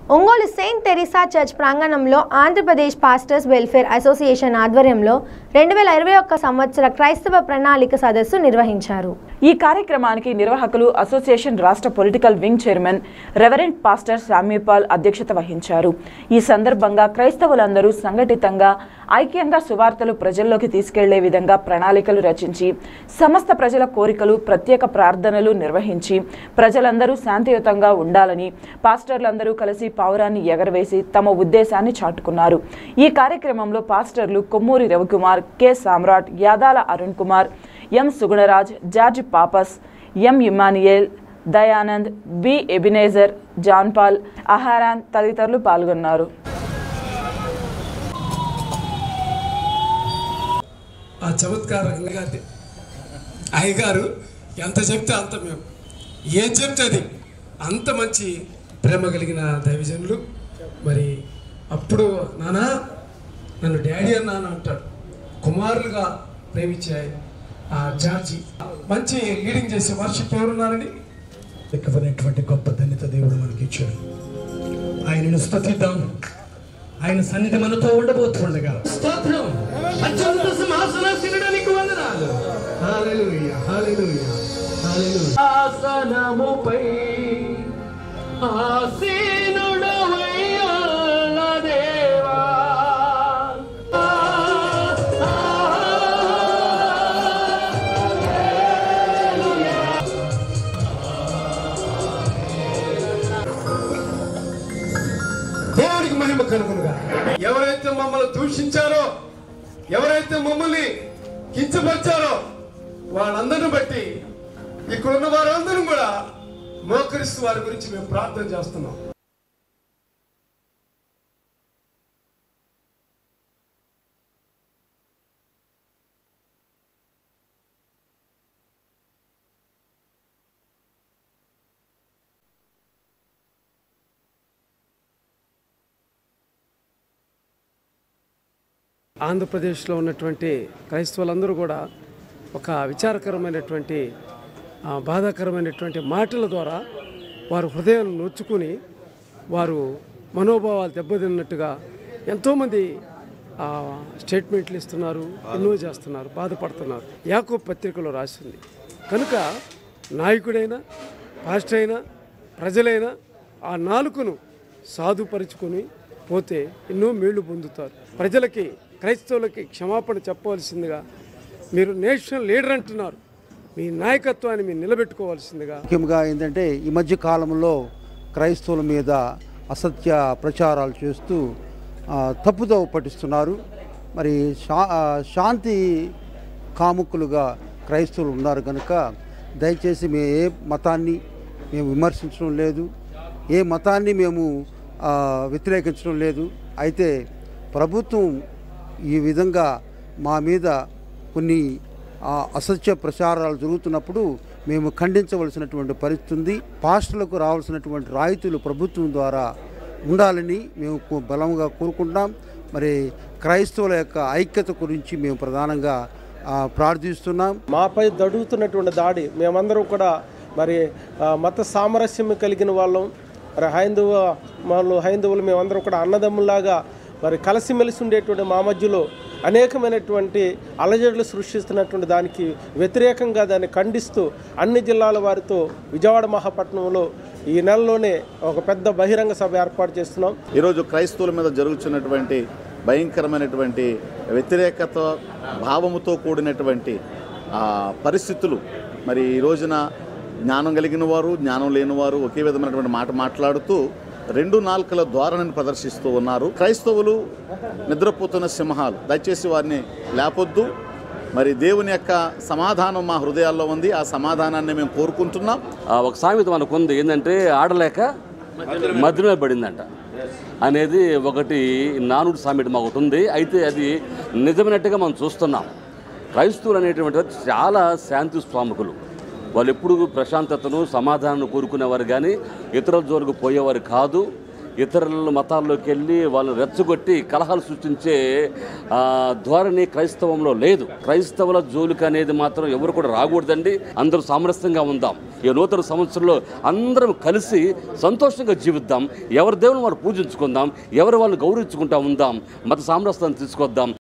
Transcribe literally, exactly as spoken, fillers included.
Ongole Saint Teresa church ప్రాంగణంలో Andhra Pradesh pastors welfare association ఆధ్వర్యంలో రెండు వేల ఇరవై ఒక్క సంవత్సర క్రైస్తవ ప్రణాళిక సదస్సు నిర్వహించారు. ఈ కార్యక్రమానికి నిర్వాహకులు అసోసియేషన్ రాష్ట్ర political wing chairman reverend pastor శామ్యూపాల్ అధ్యక్షత వహించారు. ఈ సందర్భంగా క్రైస్తవులందరూ సంఘటితంగా ఐక్యంగా సువార్తలు ప్రజల్లోకి తీసుకెళ్లే విధంగా ప్రణాళికలు రచించి సమస్త ప్రజల కోరికలు ప్రత్యేక ప్రార్థనలు నిర్వహించి ప్రజలందరూ శాంతియుతంగా ఉండాలని పాస్టర్లందరూ కలిసి పావురాన్ని ఎగరవేసి తమ ఉద్దేశాన్ని చాటుకున్నారు. ఈ కార్యక్రమంలో పాస్టర్లు Kommuri Ravikumar, K Samrat, Yadala Arun Kumar, M Sugunaraj, George పాపస్, M Emmanuel, Dayanand, B Ebenezer, John Paul, Aaron తదితరులు పాల్గొన్నారు. ఆ చమత్కారంగా అయ్యగారు ఎంత చెప్తే అంత మేము ఏం చెప్తే అది అంత మంచి ప్రేమ కలిగిన దైవజనులు. మరి అప్పుడు నాన్న నన్ను డాడీ అని నాన్న అంటాడు. కుమారులుగా ప్రేమించే ఆ జార్జి మంచి లీడింగ్ చేసే వర్షిప్ ఎవరున్నారని ఎక్కువైనటువంటి గొప్ప ధన్యత దేవుడు మనకి ఇచ్చాడు. ఆయనను స్తుతిద్దాం. ఆయన సన్నిధి మనతో ఉండబోతుండగా స్తోత్రం. అత్యున్నత సింహాసనాసీనుడానికి వందనాలు. హల్లెలూయా, హల్లెలూయా, హల్లెలూయా. ఆసనముపై ఆసీనుడవయ్యున్న దేవా, దేవుడికి మహిమ కలుగునుగా. ఎవరైతే మమ్మల్ని దూషించారో, ఎవరైతే మమ్మల్ని కించపరిచారో వాళ్ళందరిని బట్టి ఇక్కడున్న వారందరం కూడా మోకరిస్తూ వారి గురించి మేము ప్రార్థన చేస్తున్నాం. ఆంధ్రప్రదేశ్లో ఉన్నటువంటి క్రైస్తవులందరూ కూడా ఒక విచారకరమైనటువంటి బాధాకరమైనటువంటి మాటల ద్వారా వారు హృదయాన్ని నొచ్చుకుని వారు మనోభావాలు దెబ్బతిన్నట్టుగా ఎంతోమంది స్టేట్మెంట్లు ఇస్తున్నారు, ఎన్నో చేస్తున్నారు, బాధపడుతున్నారు. యాకోబు పత్రికలో రాసింది. కనుక నాయకుడైనా పాస్టర్ అయినా ప్రజలైనా ఆ నాలుకను సాధుపరుచుకొని పోతే ఎన్నో మేళ్లు పొందుతారు. ప్రజలకి క్రైస్తవులకి క్షమాపణ చెప్పవలసిందిగా మీరు నేషనల్ లీడర్ అంటున్నారు, మీ నాయకత్వాన్ని మీరు నిలబెట్టుకోవాల్సిందిగా. ముఖ్యంగా ఏంటంటే ఈ మధ్య కాలంలో క్రైస్తవుల మీద అసత్య ప్రచారాలు చేస్తూ తప్పుదోవ పట్టిస్తున్నారు. మరి శా శాంతి కాముకులుగా క్రైస్తవులు ఉన్నారు కనుక దయచేసి మేము ఏ మతాన్ని మేము విమర్శించడం లేదు, ఏ మతాన్ని మేము వ్యతిరేకించడం లేదు. అయితే ప్రభుత్వం ఈ విధంగా మా మీద కొన్ని అసత్య ప్రచారాలు జరుగుతున్నప్పుడు మేము ఖండించవలసినటువంటి పరిస్థితి ఉంది. పాస్టర్లకు రావాల్సినటువంటి రాయితీలు ప్రభుత్వం ద్వారా ఉండాలని మేము బలంగా కోరుకుంటాం. మరి క్రైస్తవుల యొక్క ఐక్యత గురించి మేము ప్రధానంగా ప్రార్థిస్తున్నాం. మాపై జరుగుతున్నటువంటి దాడి మేమందరం కూడా మరి మత సామరస్యం కలిగిన వాళ్ళం. మరి హైందవ వాళ్ళు హైందవులు మేమందరం కూడా అన్నదమ్ములాగా మరి కలిసిమెలిసి ఉండేటువంటి మా మధ్యలో అనేకమైనటువంటి అలజడులు సృష్టిస్తున్నటువంటి దానికి వ్యతిరేకంగా దాన్ని ఖండిస్తూ అన్ని జిల్లాల వారితో విజయవాడ మహాపట్నంలో ఈ నెలలోనే ఒక పెద్ద బహిరంగ సభ ఏర్పాటు చేస్తున్నాం. ఈరోజు క్రైస్తవుల మీద జరుగుతున్నటువంటి భయంకరమైనటువంటి వ్యతిరేకత భావముతో కూడినటువంటి పరిస్థితులు, మరి ఈ రోజున జ్ఞానం కలిగిన వారు జ్ఞానం లేనివారు ఒకే విధమైనటువంటి మాట మాట్లాడుతూ రెండు నాలుకల ధోరణిని ప్రదర్శిస్తూ ఉన్నారు. క్రైస్తవులు నిద్రపోతున్న సింహాలు, దయచేసి వారిని లేపొద్దు. మరి దేవుని యొక్క సమాధానం మా హృదయాల్లో ఉంది, ఆ సమాధానాన్ని మేము కోరుకుంటున్నాం. ఒక సామెత మనకు ఉంది, ఏంటంటే ఆడలేక మధ్యలో పడిందంట అనేది ఒకటి నానుడు సామెత మాకు ఒకటి ఉంది. అయితే అది నిజమైనట్టుగా మనం చూస్తున్నాం. క్రైస్తవులు అనేటువంటి చాలా శాంతి స్వాముకులు. వాళ్ళు ఎప్పుడు ప్రశాంతతను సమాధానాన్ని కోరుకునేవారు కానీ ఇతరుల జోలికి పోయేవారు కాదు. ఇతరుల మతాల్లోకి వెళ్ళి వాళ్ళని రెచ్చగొట్టి కలహాలు సృష్టించే ధోరణి క్రైస్తవంలో లేదు. క్రైస్తవుల జోలికి అనేది మాత్రం ఎవరు కూడా రాకూడదండి. అందరూ సామరస్యంగా ఉందాం. ఈ నూతన సంవత్సరంలో అందరం కలిసి సంతోషంగా జీవిద్దాం. ఎవరి దేవుని వారు పూజించుకుందాం, ఎవరి వాళ్ళు గౌరవించుకుంటా ఉందాం, మత సామరస్యాన్ని తీసుకొద్దాం.